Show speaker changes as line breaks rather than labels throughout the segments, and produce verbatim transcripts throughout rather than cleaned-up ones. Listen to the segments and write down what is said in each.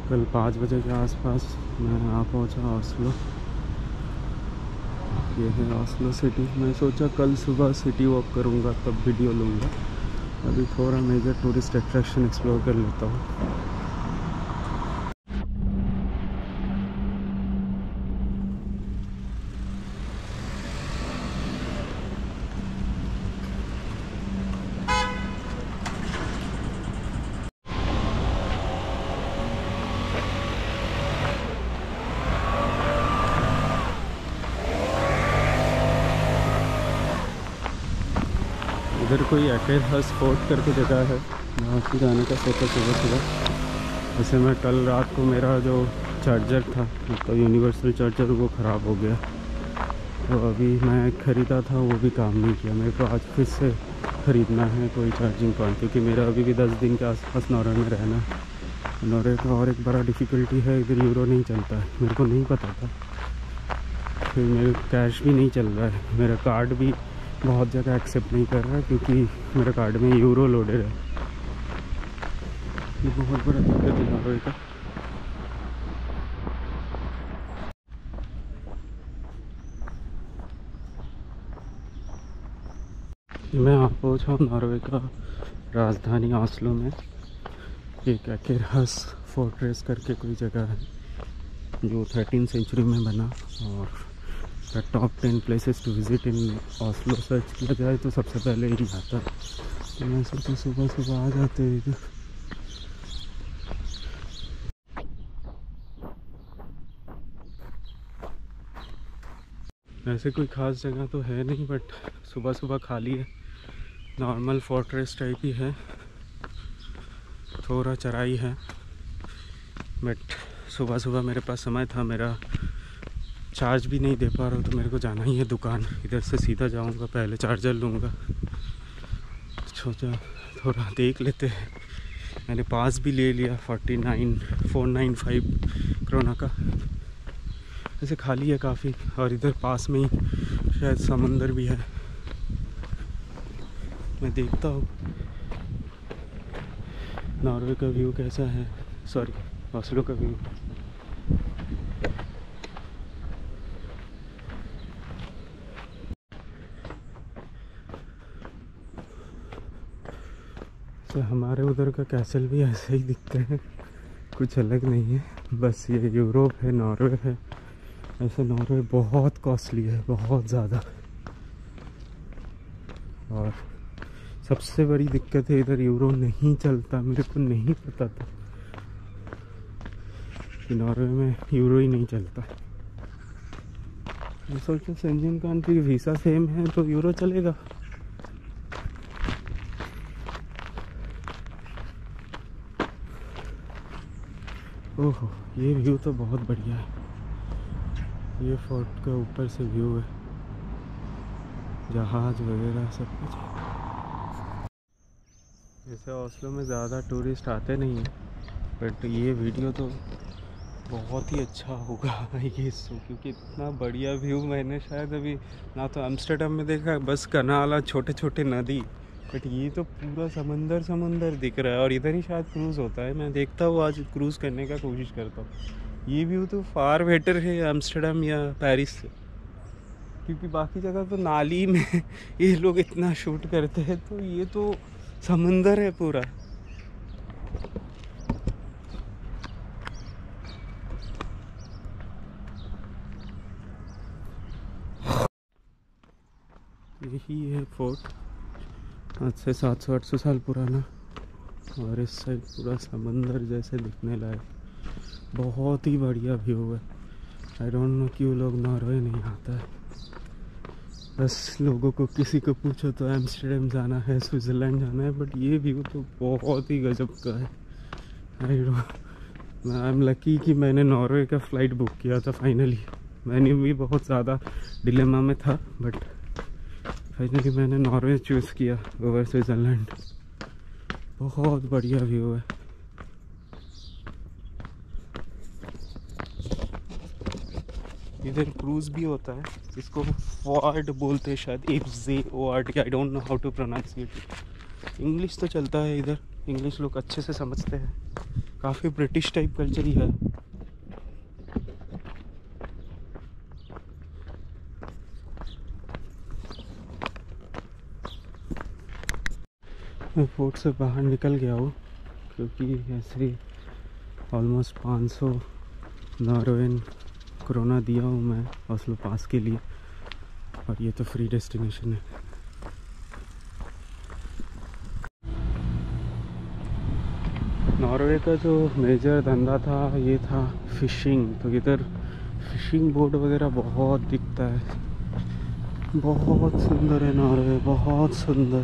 कल पाँच बजे के आसपास मैं आ पहुंचा ऑस्लो। ये है ऑस्लो सिटी। मैं सोचा कल सुबह सिटी वॉक करूंगा तब वीडियो लूँगा। अभी थोड़ा मेजर टूरिस्ट अट्रैक्शन एक्सप्लोर कर लेता हूँ। इधर कोई एकेरहस फोर्ट करके जगह है, वहाँ से जाने का सोचा सुबह सुबह। वैसे मैं कल रात को मेरा जो चार्जर था, मतलब यूनिवर्सल चार्जर, वो ख़राब हो गया। तो अभी मैं ख़रीदा था, वो भी काम नहीं किया। मेरे को आज फिर से ख़रीदना है कोई चार्जिंग पॉइंट, क्योंकि मेरा अभी भी दस दिन के आसपास नॉर्वे में रहना है। नॉर्वे का और एक बड़ा डिफ़िकल्टी है, इधर यूरो नहीं चलता है। मेरे को नहीं पता था। फिर मेरे कैश भी नहीं चल रहा है। मेरा कार्ड भी बहुत जगह एक्सेप्ट नहीं कर रहा है, क्योंकि मेरे कार्ड में यूरो लोडेड है। ये बहुत बड़ा दिक्कत है नॉर्वे का। मैं आ पहुँचा हूँ नॉर्वे का राजधानी ऑस्लो में। एक एकेरहस फोर्ट्रेस करके कोई जगह है जो थर्टीन सेंचुरी में बना, और top ten places to visit in Oslo search किया जाए तो सबसे पहले ही आता है। तो मैं सोचा सुबह सुबह आ जाते हैं इधर। ऐसे कोई ख़ास जगह तो है नहीं, बट सुबह सुबह खाली है। नॉर्मल फोर्ट्रेस टाइप ही है, थोड़ा चराई है। बट सुबह सुबह मेरे पास समय था, मेरा चार्ज भी नहीं दे पा रहा हूँ, तो मेरे को जाना ही है दुकान। इधर से सीधा जाऊँगा, पहले चार्जर लूँगा। सोचा थोड़ा देख लेते हैं। मैंने पास भी ले लिया forty nine four nine five krona का। ऐसे खाली है काफ़ी, और इधर पास में ही शायद समंदर भी है। मैं देखता हूँ नॉर्वे का व्यू कैसा है, सॉरी ऑस्लो का व्यू। तो हमारे उधर का कैसल भी ऐसे ही दिखते हैं, कुछ अलग नहीं है। बस ये यूरोप है, नॉर्वे है। ऐसे नॉर्वे बहुत कॉस्टली है, बहुत ज़्यादा। और सबसे बड़ी दिक्कत है, इधर यूरो नहीं चलता। मेरे को नहीं पता था कि नॉर्वे में यूरो ही नहीं चलता। मैं सोचा शेंजन कंट्री वीज़ा सेम है तो यूरो चलेगा। ओहो, ये व्यू तो बहुत बढ़िया है। ये फोर्ट का ऊपर से व्यू है, जहाज वगैरह सब कुछ है। जैसे ऑस्लो में ज़्यादा टूरिस्ट आते नहीं हैं, बट ये वीडियो तो बहुत ही अच्छा होगा ये सो, क्योंकि इतना बढ़िया व्यू मैंने शायद अभी ना तो एम्स्टर्डम में देखा। बस कनाल, छोटे छोटे नदी, बट ये तो पूरा समंदर समंदर दिख रहा है। और इधर ही शायद क्रूज़ होता है। मैं देखता हूँ, आज क्रूज़ करने का कोशिश करता हूँ। ये व्यू तो फार बेटर है एम्स्टर्डम या पेरिस से, क्योंकि बाकी जगह तो नाली में ये लोग इतना शूट करते हैं, तो ये तो समंदर है पूरा। यही है फोर्ट, आज से सात सौ आठ सौ साल पुराना। और इस साइड पूरा समंदर जैसे दिखने लायक, बहुत ही बढ़िया व्यू है। आई डोंट नो क्यों लोग नॉर्वे नहीं आता है। बस लोगों को किसी को पूछो तो एम्स्टर्डम जाना है, स्विट्ज़रलैंड जाना है, बट ये व्यू तो बहुत ही गजब का है। I don't I am lucky कि मैंने नॉर्वे का फ़्लाइट बुक किया था फाइनली। मैंने भी बहुत ज़्यादा डिलेमा में था, बट फाइनली मैंने नॉर्वे चूज़ किया ओवर स्विट्ज़रलैंड। बहुत बढ़िया व्यू है। इधर क्रूज़ भी होता है, इसको फॉर्ड बोलते हैं शायद, F J O R T. I don't know how to pronounce it. English तो चलता है इधर, इंग्लिश लोग अच्छे से समझते हैं। काफ़ी ब्रिटिश टाइप कल्चर ही है। मैं फोर्ट से बाहर निकल गया हूँ क्योंकि ऐसे ऑलमोस्ट पाँच सौ नॉर्वेन कोरोना दिया हूँ मैं ऑस्लो पास के लिए, और ये तो फ्री डेस्टिनेशन है। नॉर्वे का जो मेजर धंधा था ये था फिशिंग, तो इधर फिशिंग बोट वगैरह बहुत दिखता है। बहुत सुंदर है नॉर्वे, बहुत सुंदर।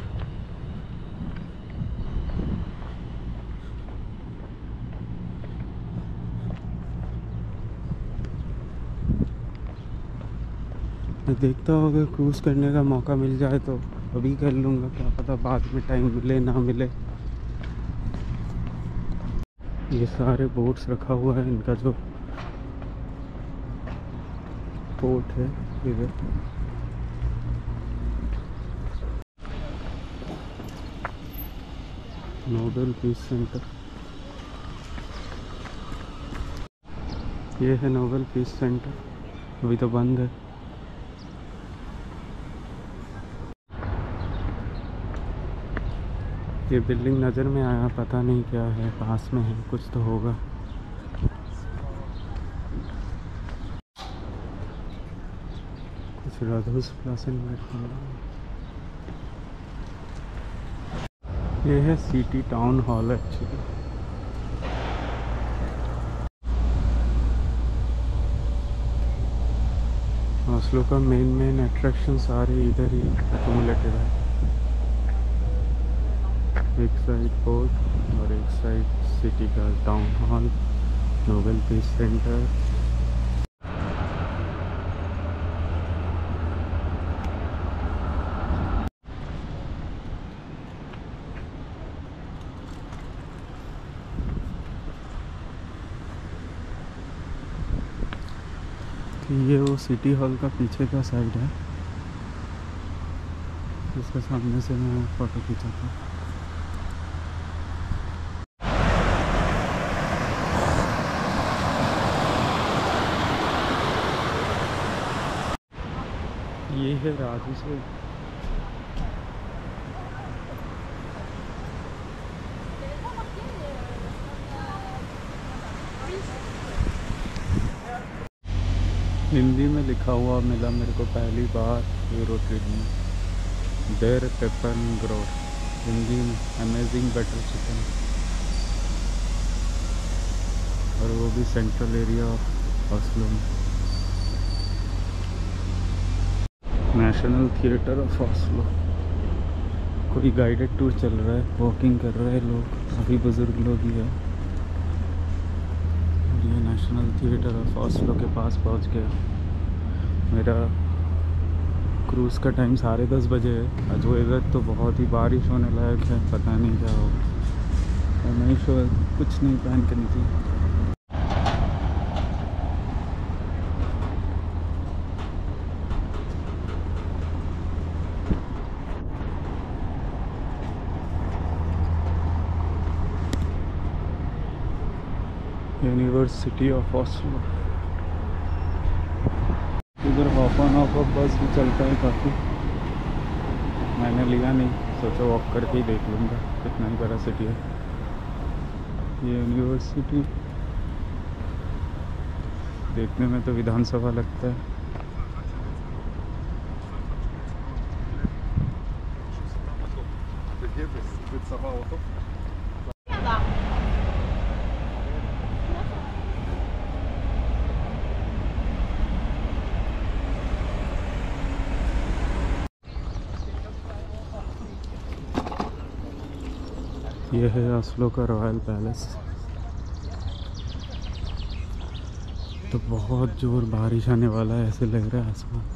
मैं देखता हूँ अगर क्रूज़ करने का मौका मिल जाए तो अभी कर लूँगा, क्या पता बाद में टाइम मिले ना मिले। ये सारे बोट्स रखा हुआ है, इनका जो पोर्ट है इधर। नोबेल पीस सेंटर, ये है नोबेल पीस सेंटर, अभी तो बंद है। ये बिल्डिंग नज़र में आया, पता नहीं क्या है, पास में है, कुछ तो होगा। कुछ राधोस प्लासन में। ये है city town hall actually. Oslo का मेन मेन अट्रैक्शन सारे इधर ही एक्यूमुलेटेड है। एक साइड पोर्ट और एक साइड सिटी का town hall, Nobel peace centre. तो ये वो सिटी हॉल का पीछे का साइड है, इसके सामने से मैं फ़ोटो खींचा था। ये है राजू से हिंदी में लिखा हुआ मिला मेरे को पहली बार यूरो ट्रेड में। डेर पेपर ग्रोथ, हिंदी में अमेजिंग बटर चिकन, और वो भी सेंट्रल एरिया ऑफ ऑस्लो में। National theatre of Oslo. कोई गाइडेड टूर चल रहा है, वॉकिंग कर रहे हैं लोग, काफ़ी बुजुर्ग लोग ही है। ये नेशनल थिएटर ऑफ ऑस्लो के पास पहुंच गया। मेरा क्रूज़ का टाइम साढ़े दस बजे है। आज वेदर तो बहुत ही बारिश होने लायक है, पता नहीं क्या होगा। नहीं श्योर, कुछ नहीं पहन के निकली। University of Oslo. इधर hop on hop off bus भी चलता है काफ़ी। मैंने लिया नहीं, सोचा वॉक करके ही देख लूँगा, कितना ही बड़ा सिटी है ये यूनिवर्सिटी। देखने में तो विधानसभा लगता है। ये है ऑस्लो का रॉयल पैलेस। तो बहुत जोर बारिश आने वाला है, ऐसे लग रहा है आसमान।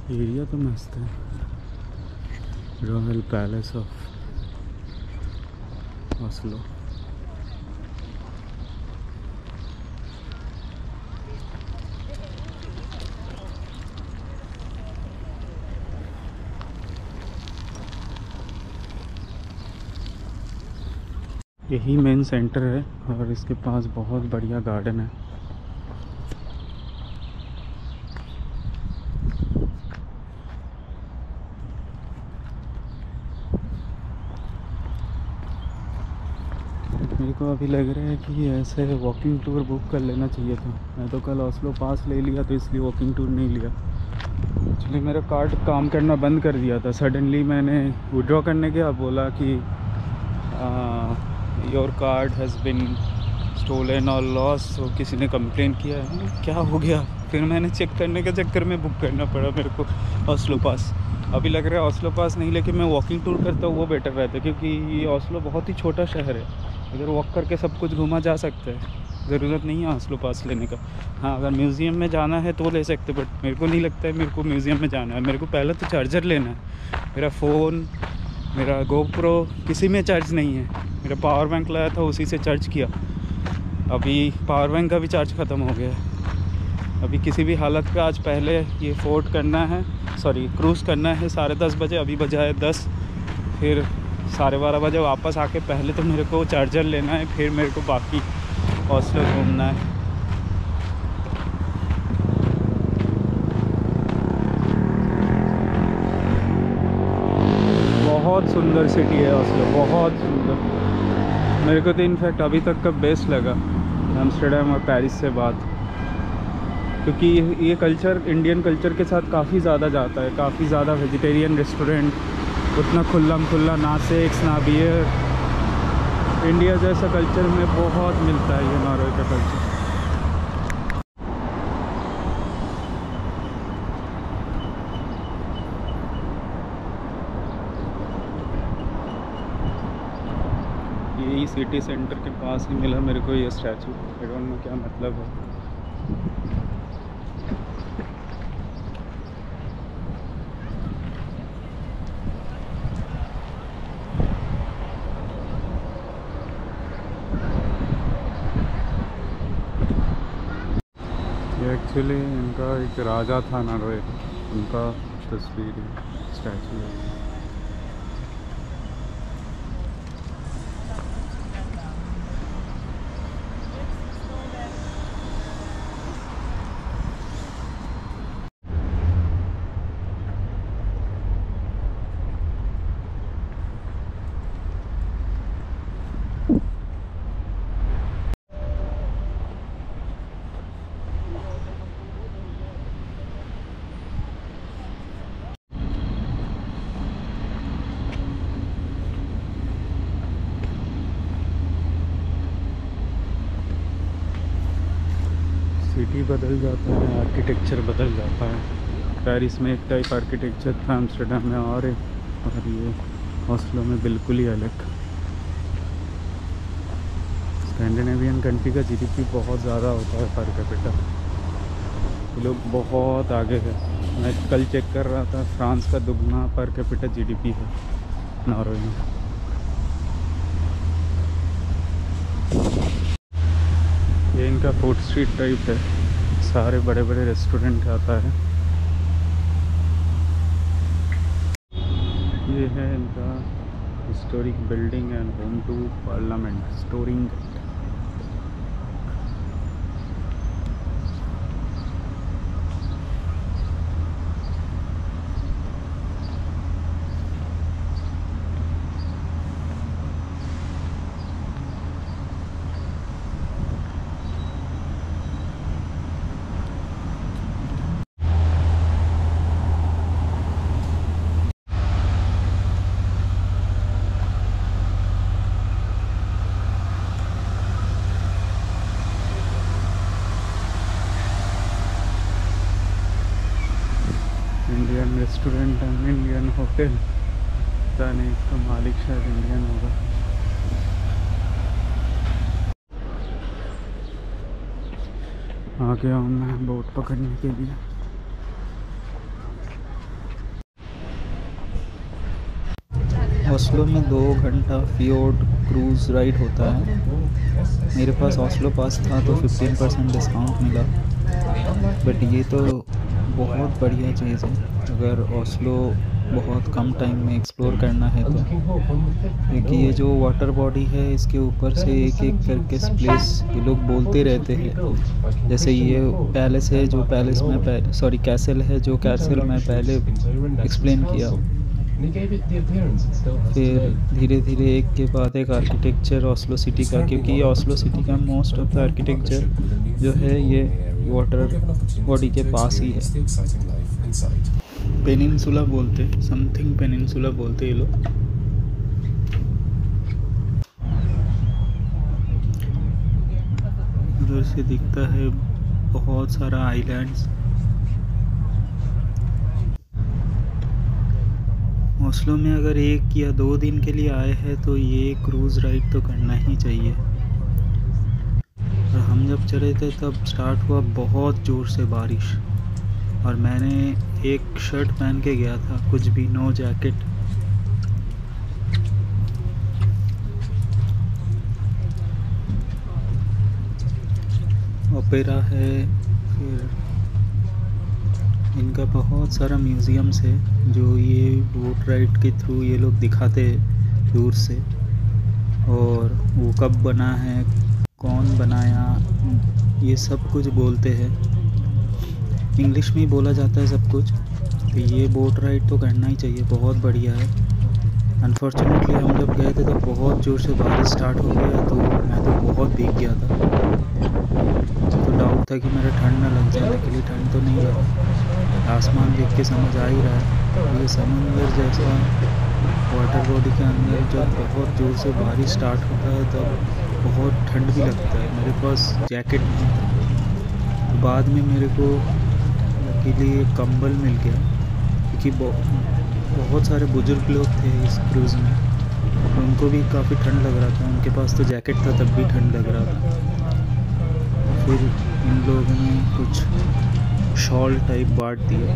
एरिया तो मस्त है। Royal palace of Oslo. यही मेन सेंटर है और इसके पास बहुत बढ़िया गार्डन है। मेरे को अभी लग रहा है कि ऐसे वॉकिंग टूर बुक कर लेना चाहिए था। मैं तो कल ऑस्लो पास ले लिया तो इसलिए वॉकिंग टूर नहीं लिया। एक्चुअली मेरा कार्ड काम करना बंद कर दिया था। सडनली मैंने विड्रॉ करने गया, बोला कि your card has been stolen और लॉस। तो किसी ने कंप्लेन किया है, क्या हो गया? फिर मैंने चेक करने के चक्कर में बुक करना पड़ा मेरे को ऑस्लो पास। अभी लग रहा है ऑस्लो पास नहीं लेके मैं वॉकिंग टूर करता हूँ वो बेटर रहता है, क्योंकि ये ऑस्लो बहुत ही छोटा शहर है। इधर वॉक करके सब कुछ घूमा जा सकता है, ज़रूरत नहीं है ऑस्लो पास लेने का। हाँ, अगर म्यूज़ियम में जाना है तो ले सकते, बट मेरे को नहीं लगता है मेरे को म्यूज़ियम में जाना है। मेरे को पहले तो चार्जर लेना है। मेरा फ़ोन, मेरा गोप्रो किसी में चार्ज नहीं है। मेरा पावर बैंक लाया था, उसी से चार्ज किया। अभी पावर बैंक का भी चार्ज ख़त्म हो गया है। अभी किसी भी हालत पे आज पहले ये फोर्ट करना है, सॉरी क्रूज़ करना है साढ़े दस बजे। अभी बजा है दस, फिर साढ़े बारह बजे वापस आके पहले तो मेरे को चार्जर लेना है, फिर मेरे को बाकी ऑस्लो घूमना है। बहुत सुंदर सिटी है ऑस्लो, बहुत सुंदर। मेरे को तो इनफैक्ट अभी तक का बेस्ट लगा एम्स्टर्डम और पेरिस से बात, क्योंकि ये कल्चर इंडियन कल्चर के साथ काफ़ी ज़्यादा जाता है। काफ़ी ज़्यादा वेजिटेरियन रेस्टोरेंट, उतना खुल्ला खुल्ला ना सेक्स ना बियर। इंडिया जैसा कल्चर में बहुत मिलता है ये नॉर्वे का कल्चर। यही सिटी सेंटर के पास ही मिला मेरे को ये स्टैचू। आई डोंट नो क्या मतलब है। ये एक्चुअली इनका एक राजा था नॉर्वे, उनका तस्वीर स्टैचू है। सिटी बदल जाता है, आर्किटेक्चर बदल जाता है। पेरिस में एक टाइप आर्किटेक्चर था, एम्स्टर्डम में और एक, और ये ऑस्लो में बिल्कुल ही अलग। स्कैंडिनेवियन कंट्री का जीडीपी बहुत ज़्यादा होता है पर कैपिटा। ये लोग बहुत आगे है। मैं कल चेक कर रहा था, फ्रांस का दुगना पर कैपिटा जीडीपी है नॉर्वे में। ये इनका फूड स्ट्रीट टाइप है, सारे बड़े बड़े रेस्टोरेंट आता है। ये है इनका historic building and home to parliament Storting. Indian restaurant and Indian hotel, पता नहीं इसका मालिक शायद इंडियन होगा। आ गया हूँ मैं बोट पकड़ने के लिए।
ओस्लो में दो घंटा फियोर्ड क्रूज़ राइड होता है। मेरे पास ओस्लो पास था तो फिफ्टीन परसेंट डिस्काउंट मिला। बट ये तो बहुत बढ़िया चीज़ है अगर ओस्लो बहुत कम टाइम में एक्सप्लोर करना है तो, क्योंकि ये जो वाटर बॉडी है इसके ऊपर से एक एक करके प्लेस ये लोग बोलते रहते हैं। जैसे ये पैलेस है जो पैलेस में सॉरी कैसल है जो कैसल में पहले एक्सप्लेन किया, फिर धीरे धीरे एक के बाद एक आर्किटेक्चर ओस्लो सिटी का, क्योंकि ये ओस्लो सिटी का मोस्ट ऑफ द आर्किटेक्चर जो है ये वाटर बॉडी के पास ही है। पेनिनसुला बोलते, समथिंग पेनिनसुला बोलते ये लोग। उधर से दिखता है बहुत सारा आइलैंड्स। ओस्लो में अगर एक या दो दिन के लिए आए हैं तो ये क्रूज़ राइड तो करना ही चाहिए। और हम जब चले थे तब स्टार्ट हुआ बहुत ज़ोर से बारिश, और मैंने एक शर्ट पहन के गया था, कुछ भी, नो जैकेट। ओपेरा है, फिर इनका बहुत सारा म्यूज़ियम्स है जो ये बोट राइड के थ्रू ये लोग दिखाते हैं दूर से, और वो कब बना है, कौन बनाया, ये सब कुछ बोलते हैं। इंग्लिश में ही बोला जाता है सब कुछ। तो ये बोट राइड तो करना ही चाहिए, बहुत बढ़िया है। अनफॉर्चुनेटली हम जब गए थे तो बहुत ज़ोर से बारिश स्टार्ट हो गया, तो मैं तो बहुत भीग गया था। तो डाउट था कि मेरा ठंड ना लग जाए, लेकिन ठंड तो नहीं लगा। आसमान देख के समझ आ ही रहा है, ये समुंदर जैसा वाटर बॉडी के अंदर जब बहुत ज़ोर से बारिश स्टार्ट होता है तब बहुत ठंड भी लगता है। मेरे पास जैकेट नहीं था, तो बाद में मेरे को के लिए कंबल मिल गया, क्योंकि बहुत सारे बुजुर्ग लोग थे इस क्रूज़ में, उनको भी काफ़ी ठंड लग रहा था। उनके पास तो जैकेट था तब भी ठंड लग रहा था। फिर इन लोगों ने कुछ शॉल टाइप बांट दिया,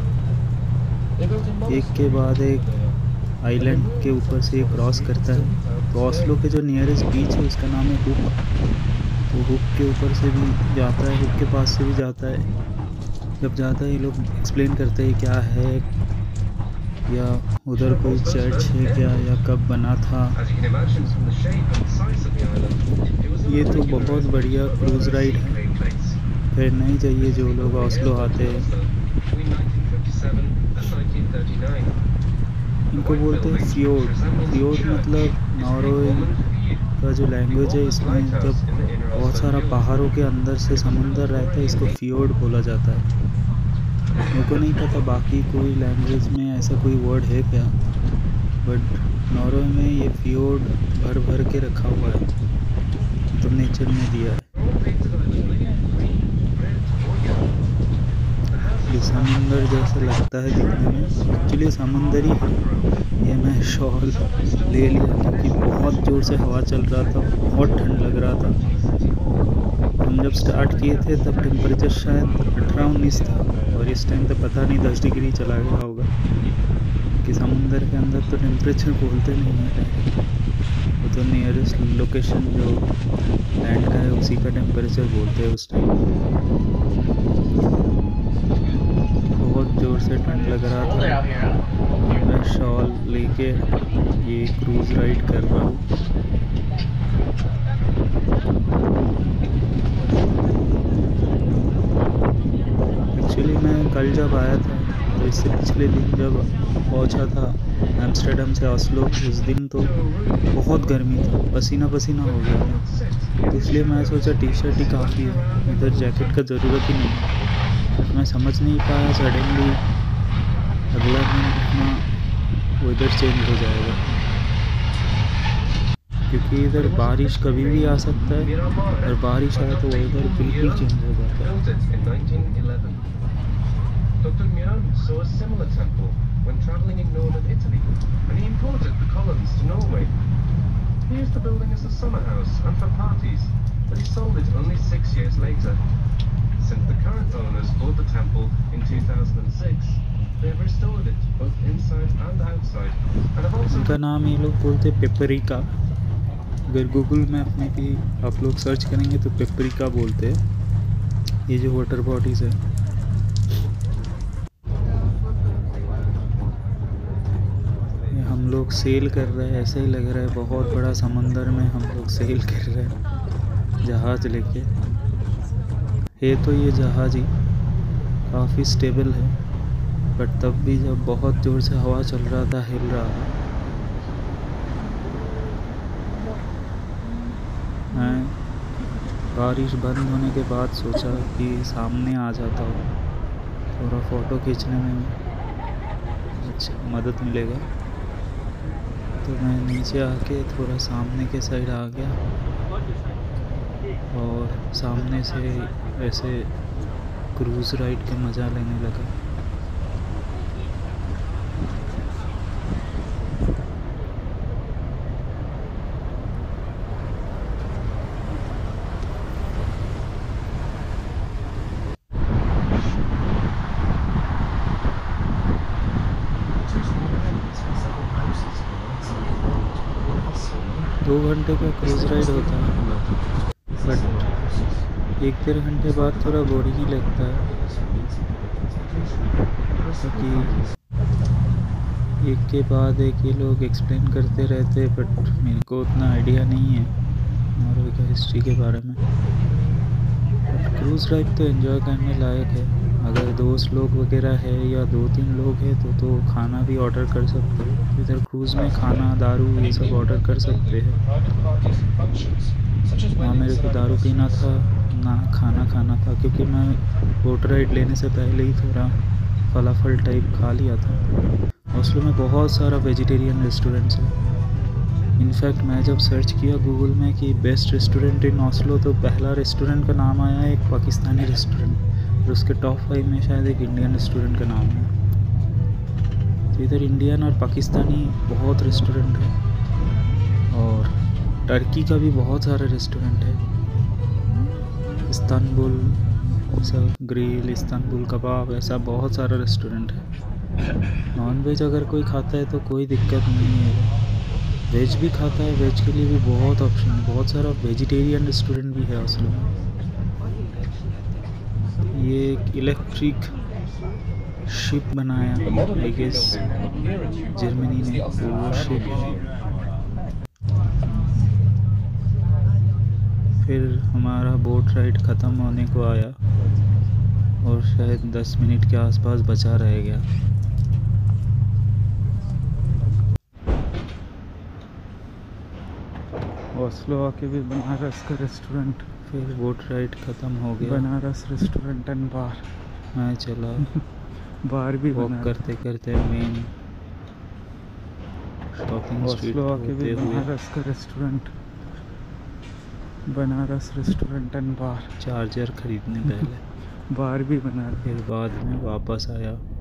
एक के बाद एक आइलैंड के ऊपर से क्रॉस करता है। तो ओस्लो के जो नियरेस्ट बीच है उसका नाम है हुक। तो हुक के ऊपर से भी जाता है, हुक के पास से भी जाता है। जब जाता है ये लोग एक्सप्लेन करते हैं क्या है, या उधर कोई चर्च है क्या, या कब बना था। ये तो बहुत बढ़िया क्रूज़ राइड है, करना ही चाहिए जो लोग ओस्लो आते हैं। इनको बोलते हैं फियोर्ड। फियोर्ड मतलब नॉर्वे का जो लैंग्वेज है, इसमें जब बहुत सारा पहाड़ों के अंदर से समुंदर रहता है इसको फियोर्ड बोला जाता है। मेरे को नहीं पता बाकी कोई लैंग्वेज में ऐसा कोई वर्ड है क्या, बट नॉर्वे में ये फियोर्ड भर भर के रखा हुआ है, तो नेचर ने दिया है। ये समुंदर जैसा लगता है दिखने में, एक्चुअली समुंदर ही है। ये मैं शॉल ले लिया क्योंकि बहुत ज़ोर से हवा चल रहा था, बहुत ठंड लग रहा था। हम जब स्टार्ट किए थे तब टेम्परेचर शायद अठारह उन्नीस था, और इस टाइम तो पता नहीं दस डिग्री चला गया होगा, कि समुंदर के अंदर तो टेम्परेचर बोलते नहीं है, वो तो नियरेस्ट लोकेशन जो लैंड का है उसी का टेम्परेचर बोलते हैं उस टाइम। बहुत ज़ोर से ठंड लग रहा था, मैं शॉल लेके ये क्रूज़ राइड कर रहा हूँ। एक्चुअली मैं कल जब आया था तो इससे पिछले दिन जब पहुंचा था एम्स्टर्डम से ओस्लो, उस दिन तो बहुत गर्मी था, पसीना पसीना हो गया था। तो इसलिए मैं सोचा टी शर्ट ही काफ़ी है, इधर जैकेट का ज़रूरत ही नहीं। बट मैं समझ नहीं पाया सडनली अगला दिन इतना वेदर चेंज हो जाएगा, क्योंकि इधर बारिश कभी भी आ सकता है, और बारिश आए तो वेदर बिल्कुल चेंज हो जाता है।
Doctor Mian saw a similar temple when travelling in northern Italy, and he imported the columns to Norway. He used the building as a summer house and for parties, but he sold it only six years later. Since the current owners bought the temple in two thousand six, They have restored it, both inside and outside, and have also
इनका नाम ये लोग बोलते paprika. अगर Google map में भी आप लोग सर्च करेंगे तो पेपरिका बोलते हैं ये जो वाटर बॉडीज़ है। ये हम लोग सेल कर रहे हैं, ऐसा ही लग रहा है बहुत बड़ा समंदर में हम लोग सेल कर रहे हैं जहाज़ लेके। है तो ये जहाज़ ही काफ़ी स्टेबल है, बट तब भी जब बहुत ज़ोर से हवा चल रहा था हिल रहा था। मैं बारिश बंद होने के बाद सोचा कि सामने आ जाता हूँ, थोड़ा फ़ोटो खींचने में अच्छा मदद मिलेगा। तो मैं नीचे आके थोड़ा सामने के साइड आ गया और सामने से ऐसे क्रूज़ राइड का मज़ा लेने लगा। दो घंटे का क्रूज़ राइड होता है, बट एक डेढ़ घंटे बाद थोड़ा बोरिंग ही लगता है, क्योंकि एक के बाद एक ये लोग एक्सप्लेन करते रहते, बट मेरे को उतना आइडिया नहीं है नॉर्वे का हिस्ट्री के बारे में। बट क्रूज़ राइड तो एंजॉय करने लायक है। अगर दोस्त लोग वगैरह है या दो तीन लोग हैं तो तो खाना भी ऑर्डर कर सकते हो। इधर क्रूज़ में खाना दारू ये सब ऑर्डर कर सकते हैं। वहाँ मेरे को दारू पीना था ना खाना खाना था, क्योंकि मैं बोट राइड लेने से पहले ही थोड़ा फलाफल टाइप खा लिया था। ऑस्लो में बहुत सारा वेजिटेरियन रेस्टोरेंट्स है। इनफैक्ट मैं जब सर्च किया गूगल में कि बेस्ट रेस्टोरेंट इन ऑस्लो तो पहला रेस्टोरेंट का नाम आया है एक पाकिस्तानी रेस्टोरेंट, और उसके टॉप फाइव में शायद एक इंडियन रेस्टोरेंट का नाम है। तो इधर इंडियन और पाकिस्तानी बहुत रेस्टोरेंट है, और टर्की का भी बहुत सारे रेस्टोरेंट है। इस्तांबुल ऐसा ग्रिल, इस्तांबुल कबाब, ऐसा बहुत सारा रेस्टोरेंट है। नॉन वेज अगर कोई खाता है तो कोई दिक्कत नहीं है, वेज भी खाता है, वेज के लिए भी बहुत ऑप्शन है। बहुत सारा वेजिटेरियन रेस्टोरेंट भी है ऑस्लो में। ये एक इलेक्ट्रिक शिप बनाया आई गेस जर्मनी ने, वो शिप है। फिर हमारा बोट राइड ख़त्म होने को आया और शायद दस मिनट के आसपास बचा रह गया।
ऑस्लो आके भी बनारस का रेस्टोरेंट,
फिर बोट राइड ख़त्म हो गया।
Banaras restaurant and bar.
मैं चला
बार भी
वॉक
बनारस।
करते करते मेन शॉपिंग स्ट्रीट
ऑस्लो आके भी
होते हुए
बनारस का restaurant, Banaras restaurant and bar.
Charger खरीदने पहले
बार भी बनारस।
फिर बाद में वापस आया।